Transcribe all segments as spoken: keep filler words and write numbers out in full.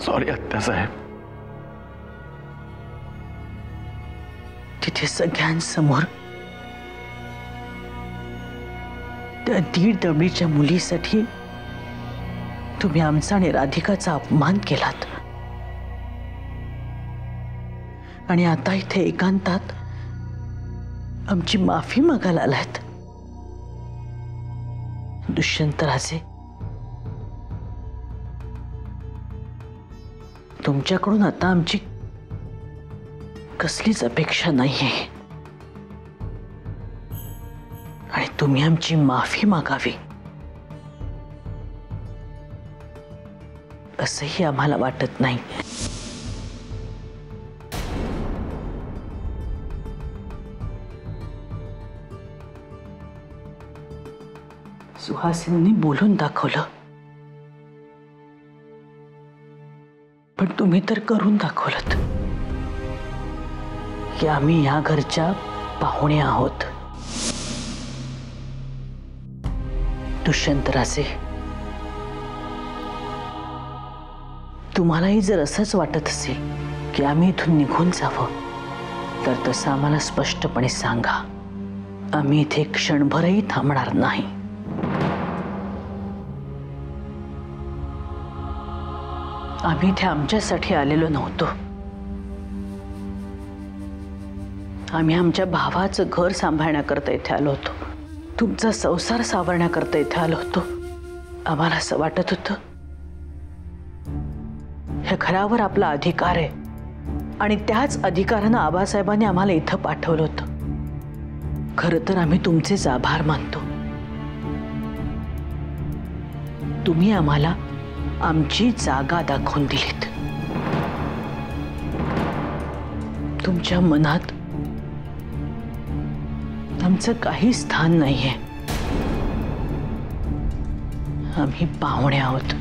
Sorry आत्यासाहेब. तिथे सगळ्यांसमोर त्या दीड दमडीच्या मुलीसाठी तुम्ही आमचा आणि राधिकाचा अपमान केलात आणि आता इथे एकांतात आमची माफी मागायला आलात. दुष्यंतराजे, तुमच्याकडून आता आमची कसलीच अपेक्षा नाहीये आणि तुम्ही आमची माफी मागावी असंही आम्हाला वाटत नाही. सुहासिनींनी बोलून दाखवलं, पण तुम्ही तर करून दाखवलत की आम्ही या घरच्या पाहुणे आहोत. दुष्यंतराजे, तुम्हालाही जर असंच वाटत असेल की आम्ही इथून निघून जावं तर तसं आम्हाला स्पष्टपणे सांगा. आम्ही इथे क्षणभरही थांबणार नाही. आम्ही इथे आमच्यासाठी आलेलो नव्हतो. आम्ही आमच्या भावाचं घर सांभाळण्याकरता इथे आलो होतो. तुमचा संसार सावरण्याकरता इथे आलो होतो. आम्हाला असं वाटत होतं ह्या घरावर आपला अधिकार आहे आणि त्याच अधिकारानं आबासाहेबांनी आम्हाला इथं पाठवलं होतं. खरं तर आम्ही तुमचेच आभार मानतो. तुम्ही आम्हाला आमची जागा दाखवून दिलीत. तुमच्या मनात आमचं काही स्थान नाहीये. आम्ही पाहुणे आहोत.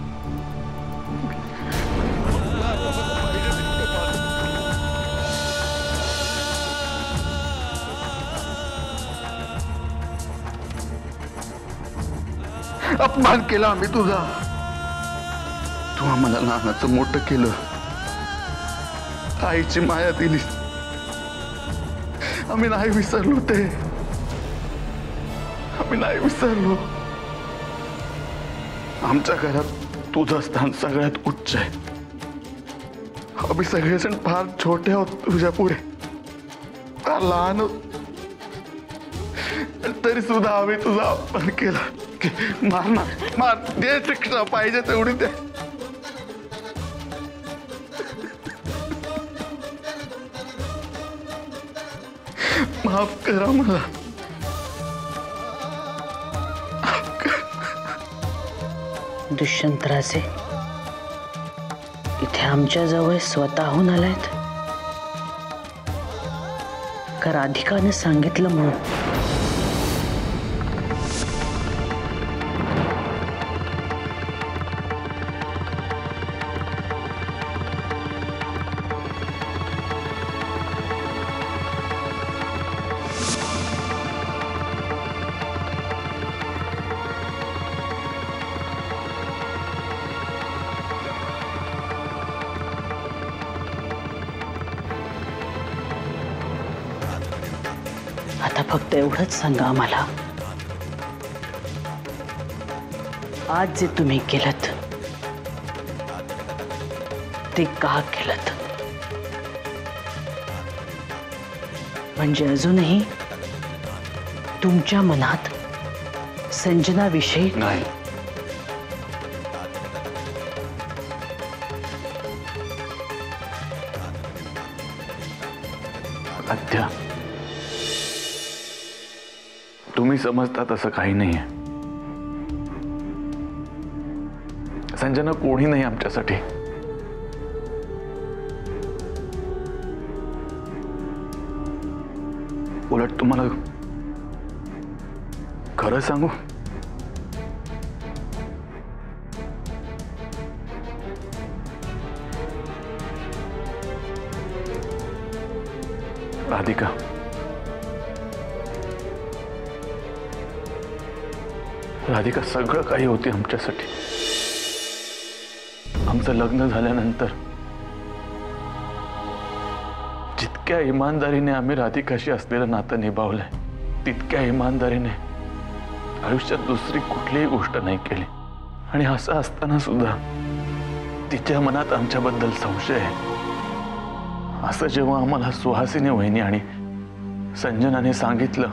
अपमान केला आम्ही तुझा. तू आम्हाला लहानाचं मोठं केलं, आईची माया दिली. आम्ही नाही विसरलो ते. आम्ही नाही विसरलो. आमच्या घरात तुझं स्थान सगळ्यात उच्च आहे. आम्ही सगळेजण फार छोटे आहोत तुझ्या पुढे, फार लहान आहोत. तरी सुद्धा आम्ही तुझा अपमान केला. मार ना, मार. दे शिक्षा पाहिजे तेवढी दे. माफ करा मला. दुष्यंतराजे, इथे आमच्या जवळ स्वतःहून आलायत का राधिकाने सांगितलं म्हणून? आता फक्त एवढंच सांगा आम्हाला, आज जे तुम्ही केलत ते का केलत? म्हणजे अजूनही तुमच्या मनात संजनाविषयी नाही. आत्या, तुम्ही समजता तसं काही नाहीये. संजना कोणी नाही आमच्यासाठी. उलट तुम्हाला खरं सांगू, राधिका, राधिका सगळं काही होती आमच्यासाठी. आमचं लग्न झाल्यानंतर जितक्या इमानदारीने आम्ही राधिकाशी असलेलं नातं निभावलंय तितक्या इमानदारीने आयुष्यात दुसरी कुठलीही गोष्ट नाही केली. आणि असं असताना सुद्धा तिच्या मनात आमच्याबद्दल संशय आहे असं जेव्हा आम्हाला सुहासिनी वहिनी आणि संजनाने सांगितलं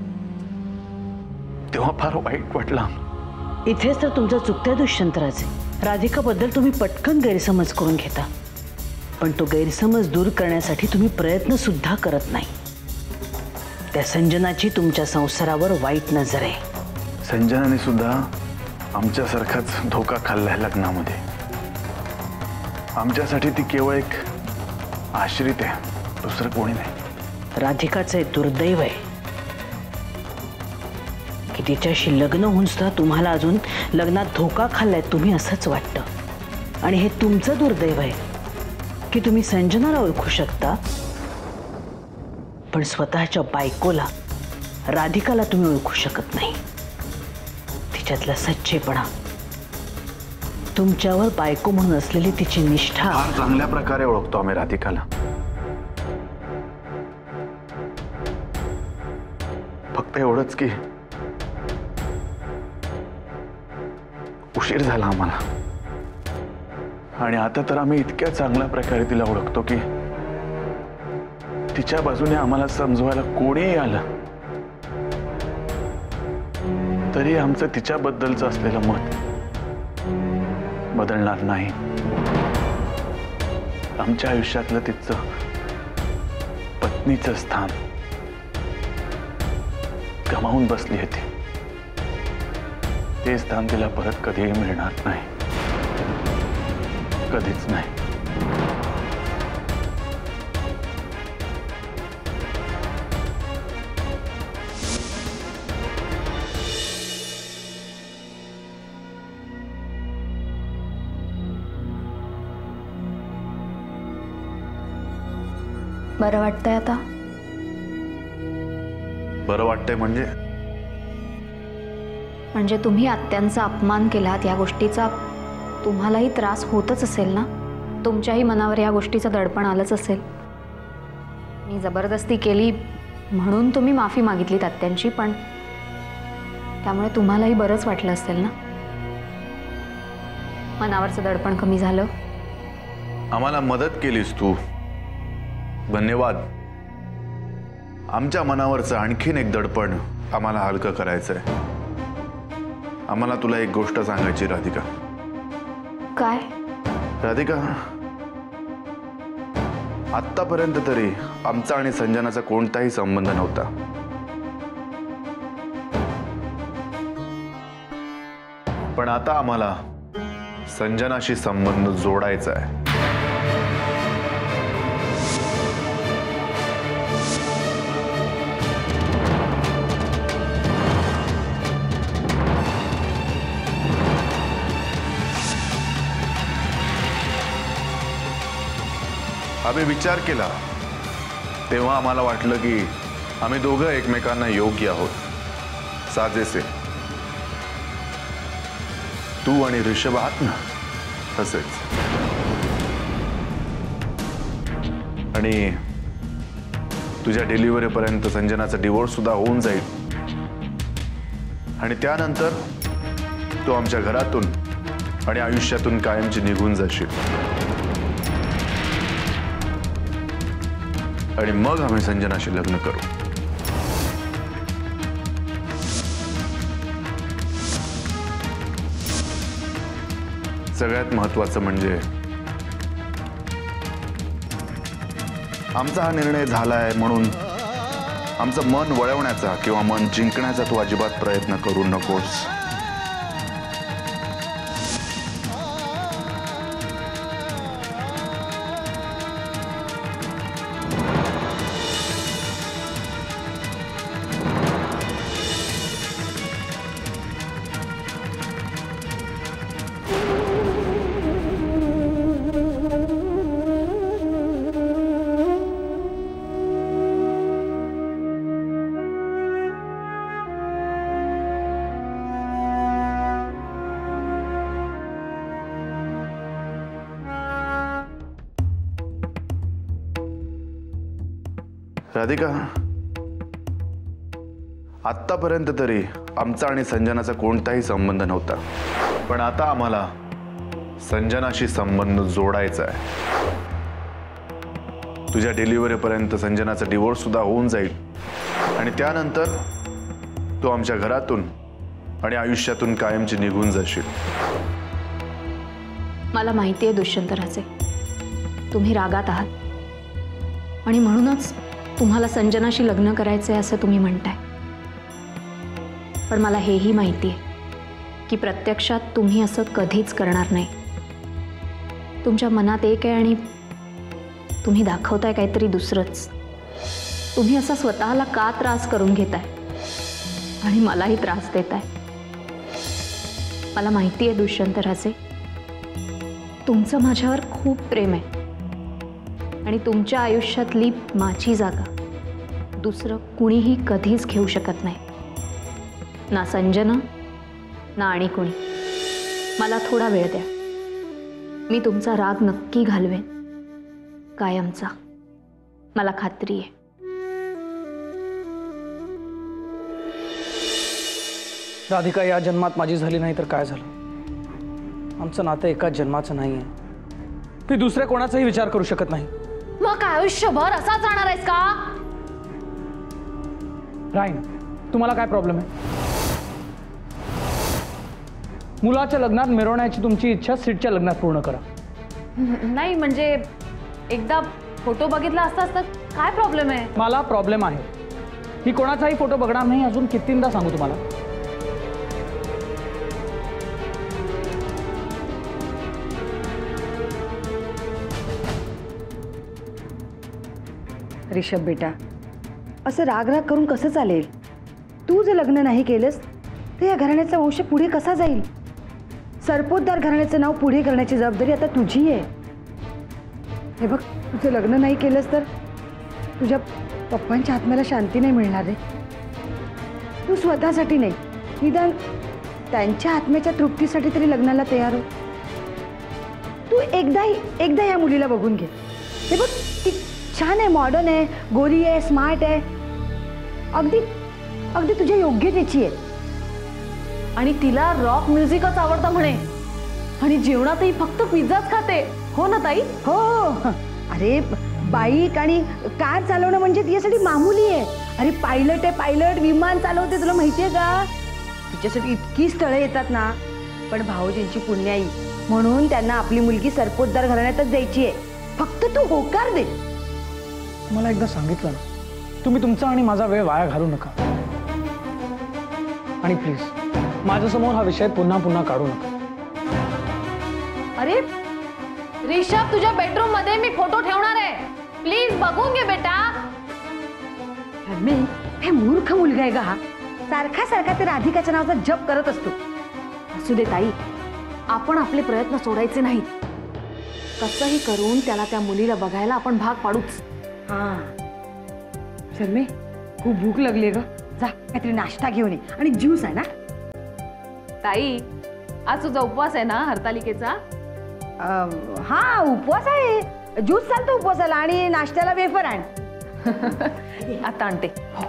तेव्हा फार वाईट वाटलं. इथेच तर तुमचं चुकत्या दुष्यंतराचे. राधिकाबद्दल तुम्ही पटकन गैरसमज करून घेता, पण तो गैरसमज दूर करण्यासाठी तुम्ही प्रयत्न सुद्धा करत नाही. त्या संजनाची तुमच्या संसारावर वाईट नजर आहे. संजनाने सुद्धा आमच्यासारखाच धोका खाल्लाय लग्नामध्ये. आमच्यासाठी ती केवळ एक आश्रित आहे, दुसरं कोणी नाही. राधिकाचे दुर्दैव आहे की तिच्याशी लग्न होऊन सुद्धा तुम्हाला अजून लग्नात धोका खाल्लाय तुम्ही असंच वाटतं. आणि हे तुमचं दुर्दैव आहे की तुम्ही संजनाला ओळखू शकता पण स्वतःच्या बायकोला राधिकाला तुम्ही ओळखू शकत नाही. तिच्यातला सच्चेपणा, तुमच्यावर बायको म्हणून असलेली तिची निष्ठा. फार चांगल्या प्रकारे ओळखतो आम्ही राधिकाला. फक्त एवढंच की उशीर झाला आम्हाला. आणि आता तर आम्ही इतक्या चांगल्या प्रकारे तिला ओळखतो की तिच्या बाजूने आम्हाला समजवायला कोणीही आलं तरी आमचं तिच्याबद्दलचं असलेलं मत बदलणार नाही. आमच्या आयुष्यातलं तिचं पत्नीचं स्थान गमावून बसली आहे. ते स्थान तिला परत कधीही मिळणार नाही, कधीच नाही. बरं वाटतंय आता? बरं वाटतंय म्हणजे म्हणजे तुम्ही आत्यांचा अपमान केलात या गोष्टीचा तुम्हालाही त्रास होतच असेल ना. तुमच्याही मनावर या गोष्टीचं दडपण आलंच असेल. मी जबरदस्ती केली म्हणून तुम्ही माफी मागितलीत आत्यांची, पण त्यामुळे तुम्हालाही बरंच वाटलं असेल ना. मनावरचं दडपण कमी झालं. आम्हाला मदत केलीस तू, धन्यवाद. आमच्या मनावरचं आणखीन एक दडपण आम्हाला हलकं करायचंय. आम्हाला तुला एक गोष्ट सांगायची राधिका. काय? राधिका, आत्तापर्यंत तरी आमचा आणि संजनाचा कोणताही संबंध नव्हता. पण आता आम्हाला संजनाशी संबंध जोडायचा आहे. आम्ही विचार केला तेव्हा आम्हाला वाटलं की आम्ही दोघं एकमेकांना योग्य आहोत, साजेसे. तू आणि ऋषभ आहात ना तसेच. आणि तुझ्या डिलिव्हरीपर्यंत संजनाचा डिवोर्स सुद्धा होऊन जाईल आणि त्यानंतर तू आमच्या घरातून आणि आयुष्यातून कायमची निघून जाशील. आणि मग आम्ही संजनाशी लग्न करू. सगळ्यात महत्त्वाचं म्हणजे आमचा हा निर्णय झालाय म्हणून आमचं मन वळवण्याचा किंवा मन जिंकण्याचा तू अजिबात प्रयत्न करू नकोस. राधिका, आत्तापर्यंत तरी आमचा आणि संजनाचा कोणताही संबंध नव्हता, पण आता आम्हाला संजनाशी संबंध जोडायचा आहे. तुझ्या डिलिव्हरीपर्यंत संजनाचा डिवोर्स सुद्धा होऊन जाईल आणि त्यानंतर तू आमच्या घरातून आणि आयुष्यातून कायमची निघून जाशील. मला माहिती आहे दुष्यंतराचे, तुम्ही रागात आहात आणि म्हणूनच तुम्हाला संजनाशी लग्न करायचे असं तुम्ही म्हणताय. पण मला हेही माहिती आहे की प्रत्यक्षात तुम्ही असं कधीच करणार नाही. तुमच्या मनात एक आहे आणि तुम्ही दाखवताय काहीतरी दुसरंच. तुम्ही असा स्वतःला का त्रास करून घेताय आणि मलाही त्रास देताय. मला माहिती आहे दुष्यंतराचे, तुमचं माझ्यावर खूप प्रेम आहे आणि तुमच्या आयुष्यातली माझी जागा दुसरं कुणीही कधीच घेऊ शकत नाही. ना संजना ना आणि कुणी. मला थोडा वेळ द्या, मी तुमचा राग नक्की घालवेन, कायमचा. मला खात्री आहे. राधिका, या जन्मात माझी झाली नाही तर काय झालं? आमचं नातं एकाच जन्माचं नाही आहे. मी दुसऱ्या कोणाचाही विचार करू शकत नाही. मग आयुष्यभर असाच जाणार आहेस का? राहीन, तुम्हाला काय प्रॉब्लेम आहे? मुलाच्या लग्नात मिरवण्याची तुमची इच्छा सीटच्या लग्नात पूर्ण करा. नाही म्हणजे एकदा फोटो बघितला असतास तर काय प्रॉब्लेम आहे? मला प्रॉब्लेम आहे. मी कोणाचाही फोटो बघणार नाही. अजून कितींदा सांगू तुम्हाला? ऋषभ बेटा, असं राग राग करून कसं चालेल? तू जर लग्न नाही केलंस तर या घराण्याचा वंश पुढे कसा जाईल? सरपोतदार घराण्याचं नाव पुढे करण्याची जबाबदारी आता तुझी आहे. हे बघ, तुझं लग्न नाही केलंस तर तुझ्या पप्पांच्या आत्म्याला शांती नाही मिळणार रे. तू स्वतःसाठी नाही, निदान त्यांच्या आत्म्याच्या तृप्तीसाठी तरी लग्नाला तयार हो. तू एकदा एकदा या मुलीला बघून घे. हे बघ, ती छान आहे, मॉडर्न आहे, गोरी आहे, स्मार्ट आहे, अगदी अगदी तुझ्या योग्यतेची आहे. आणि तिला रॉक म्युझिकच आवडतं म्हणे आणि जेवणातही फक्त पिझ्झाच खाते. हो ना ताई? हो हो. अरे बाईक आणि कार चालवणं म्हणजे तिच्यासाठी मामूली आहे. अरे पायलट आहे, पायलट विमान चालवते, तुला माहितीये का? तिच्यासाठी इतकी स्थळं येतात ना. पण भाऊजींची पुण्याई म्हणून त्यांना आपली मुलगी सरपोतदार घराण्यातच द्यायची आहे. फक्त तू होकार दे. मला एकदा सांगितलं ना, तुम्ही तुमचा आणि माझा वेळ वाया घालू नका. आणि प्लीज माझ्यासमोर हा विषय पुन्हा पुन्हा काढू नका. अरे ऋषभ, तुझ्या बेडरूम मध्ये मी फोटो ठेवणार आहे, प्लीज बघून घे बेटा. मी हे मूर्ख मुलगा आहे का हा? सारखा सारखा ते राधिकाच्या नावाचा जप करत असतो. असू दे ताई, आपण आपले प्रयत्न सोडायचे नाहीत. कसंही करून त्याला त्या मुलीला बघायला आपण भाग पाडूच. हा शर्मे, खूप भूक लागली ग. जा काहीतरी नाश्ता घेऊन ये. आणि ज्यूस आहे ना? ताई, आज तुझा उपवास आहे ना हरतालिकेचा? हा उपवास आहे. ज्यूस चालतो उपवासाला आणि नाश्त्याला वेफर आण. आता आणते.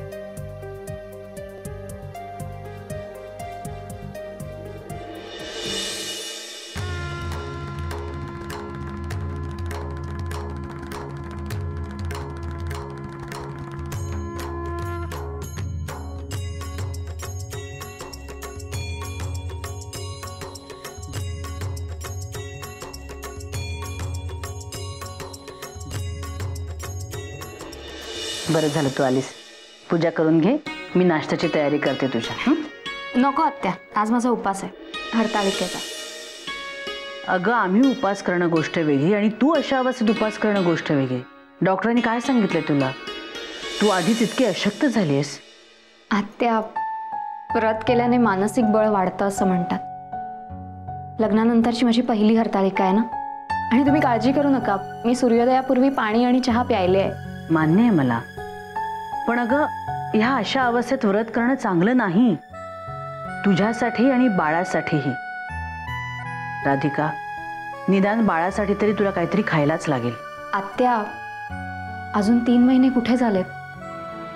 बरं झालं तू आलीस. पूजा करून घे, मी नाश्त्याची तयारी करते तुझ्या. हं? नको आत्या, आज माझा उपवास आहे हरतालिकेचा. अगं, आम्ही उपवास करणं गोष्ट वेगळी आणि तू अशा अवस्थेत उपवास करणं गोष्ट वेगळी. डॉक्टरांनी काय सांगितलंय तुला? तू आधीच इतकी अशक्त झालीस. आत्या, व्रत केल्याने मानसिक बळ वाढतं असं म्हणतात. लग्नानंतरची माझी पहिली हरतालिका आहे ना. आणि तुम्ही काळजी करू नका, मी सूर्योदयापूर्वी पाणी आणि चहा प्यायले आहे. मान्य आहे मला, पण अगं ह्या अशा अवस्थेत व्रत करणं चांगलं नाही, तुझ्यासाठी आणि बाळासाठीही. राधिका, निदान बाळासाठी तरी तुला काहीतरी खायलाच लागेल. आत्या, अजून तीन महिने कुठे झालेत?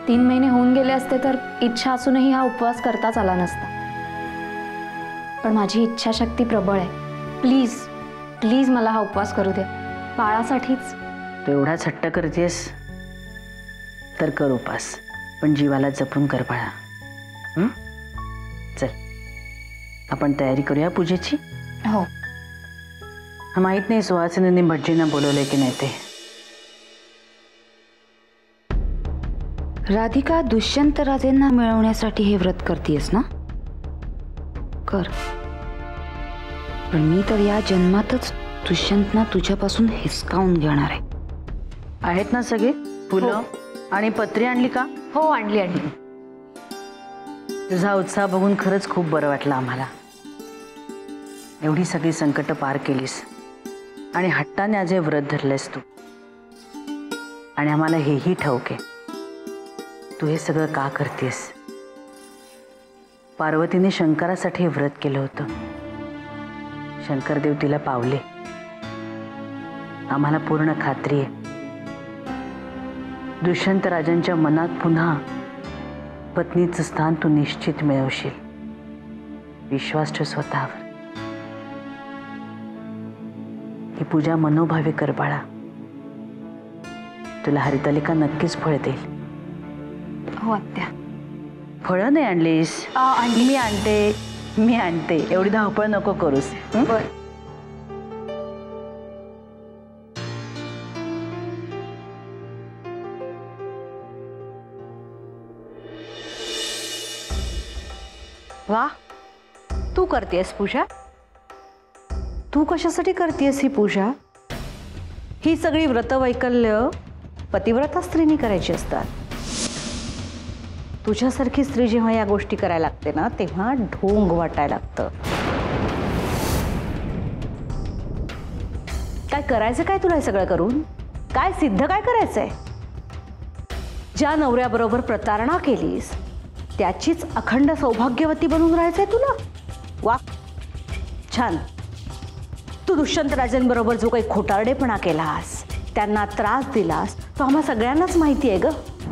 तीन महिने होऊन गेले असते तर इच्छा असूनही हा उपवास करताच आला नसता. पण माझी इच्छाशक्ती प्रबळ आहे. प्लीज प्लीज मला हा उपवास करू दे, बाळासाठीच. तू एवढाच हट्ट करतेस तर कर उपास, पण जीवाला जपून कर बाळा. हं? चल आपण तयारी करूया पूजेची. हो. माहित नाही सुहासिनीने भटजींना बोलवले की नाही ते. राधिका, दुष्यंत राजेंना मिळवण्यासाठी हे व्रत करतेस ना? कर. पण मी तर या जन्मातच दुष्यंतना तुझ्यापासून हिसकावून घेणार आहे. आहेत ना सगळे फुलं आणि पत्री आणली का? हो आणली आणली. तुझा उत्साह बघून खरंच खूप बरं वाटलं आम्हाला. एवढी सगळी संकट पार केलीस आणि हट्टाने आज हे व्रत धरलेस तू. आणि आम्हाला हेही ठाऊक आहे तू हे सगळं का करतेस. पार्वतीने शंकरासाठी हे व्रत केलं होतं. शंकरदेव तिला पावले. आम्हाला पूर्ण खात्री आहे दुष्यंत राजांच्या मनात पुन्हा पत्नीचं स्थान तू निश्चित मिळवशील. विश्वास ठेव स्वतःवर. ही पूजा मनोभावे कर बाळा. तुला हरितालिका नक्कीच फळ देईल. हो आत्या. फळं नाही आणलीस? मी आणते मी आणते एवढी धावपळ नको करूस. बर. वा, तू करतेस पूजा? तू कशासाठी करतेस ही पूजा? ही सगळी व्रतवैकल्य पतिव्रता स्त्रीनी करायची असतात. तुझ्यासारखी स्त्री जेव्हा या गोष्टी करायला लागते ना तेव्हा ढोंग वाटायला लागतं. काय करायचं काय तुला हे सगळं करून? काय सिद्ध काय करायचंय? ज्या नवऱ्याबरोबर प्रतारणा केलीस त्याचीच अखंड सौभाग्यवती बनून राहायचंय तुला? वा, छान. तू दुष्यंत राजांबरोबर जो काही खोटारडेपणा केलास, त्यांना त्रास दिलास, तो आम्हा सगळ्यांनाच माहिती आहे ग.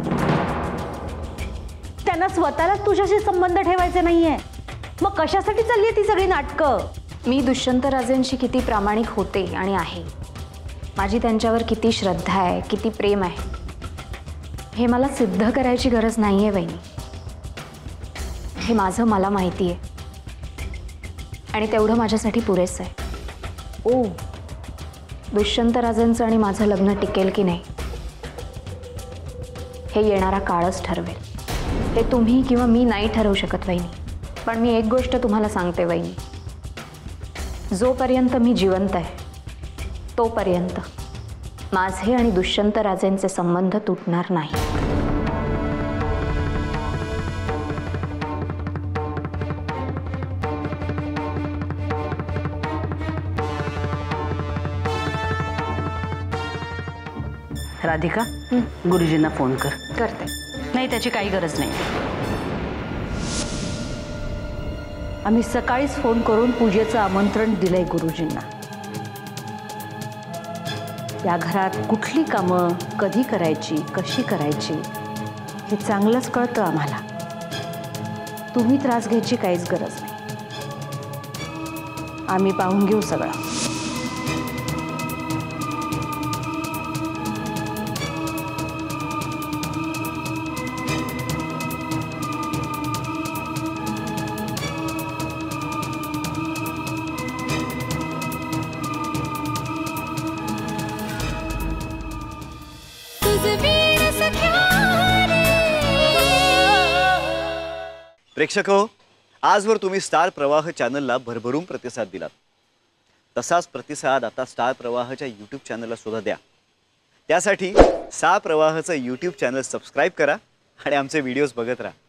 त्यांना स्वतःलाच तुझ्याशी संबंध ठेवायचे नाहीये. मग कशासाठी चालली आहे ती सगळी नाटकं? मी दुष्यंत राजेंशी किती प्रामाणिक होते आणि आहे, माझी त्यांच्यावर किती श्रद्धा आहे, किती प्रेम आहे, हे मला सिद्ध करायची गरज नाहीये वहिनी. हे माझं मला माहिती आहे आणि तेवढं माझ्यासाठी पुरेसं आहे. ओ, दुष्यंत राजेंचं आणि माझं लग्न टिकेल की नाही हे येणारा काळच ठरवेल. हे तुम्ही किंवा मी नाही ठरवू शकत वहिनी. पण मी एक गोष्ट तुम्हाला सांगते वहिनी, जोपर्यंत मी जिवंत आहे तोपर्यंत माझे आणि दुष्यंत राजेंचे संबंध तुटणार नाही. राधिका, गुरुजींना फोन कर. करते. नाही त्याची काही गरज नाही. आम्ही सकाळीच फोन करून पूजेचं आमंत्रण दिलंय गुरुजींना. या घरात कुठली कामं कधी करायची, कशी करायची हे चांगलंच कळतं आम्हाला. तुम्ही त्रास घ्यायची काहीच गरज नाही. आम्ही पाहून घेऊ सगळं. प्रेक्षक हो, आजवर तुम्ही स्टार प्रवाह चॅनलला भरभरून प्रतिसाद दिलात. तसाच प्रतिसाद आता स्टार प्रवाहच्या यूट्यूब चॅनलला सुद्धा द्या. त्यासाठी स्टार प्रवाहचं यूट्यूब चॅनल सबस्क्राईब करा आणि आमचे व्हिडिओज बघत राहा.